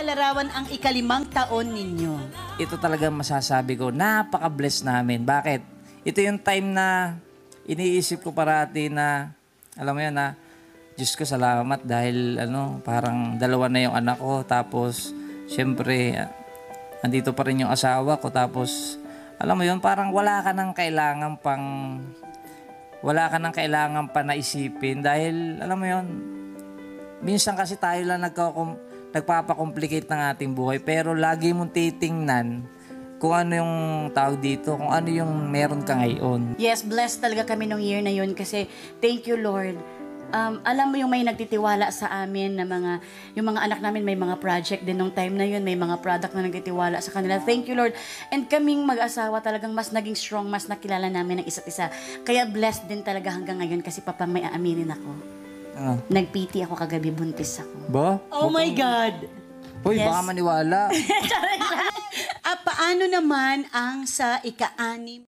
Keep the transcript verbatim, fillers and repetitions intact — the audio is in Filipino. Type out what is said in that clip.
maglalarawan ang ikalimang taon ninyo? Ito talaga masasabi ko, napaka-bless namin. Bakit? Ito yung time na iniisip ko parati na, alam mo yun na, Diyos ko salamat dahil ano, parang dalawa na yung anak ko. Tapos, syempre, andito pa rin yung asawa ko. Tapos, alam mo yun, parang wala ka nang kailangan pang, wala ka nang kailangan pa naisipin. Dahil, alam mo yun, minsan kasi tayo lang nagka- nagpapakomplicate ng ating buhay. Pero lagi mong titingnan kung ano yung tawag dito, kung ano yung meron ka ngayon. Yes, blessed talaga kami nung year na yun kasi thank you, Lord. Um, alam mo yung may nagtitiwala sa amin na mga, yung mga anak namin may mga project din nung time na yun, may mga product na nagtitiwala sa kanila. Thank you, Lord. And kaming mag-asawa talagang mas naging strong, mas nakilala namin ng isa't isa. Kaya blessed din talaga hanggang ngayon kasi papa may aaminin ako. Ano? Nag-P T ako kagabi, buntis ako. Ba? Oh my God! Hoy, Yes. baka maniwala. Ah, paano naman ang sa ika-anim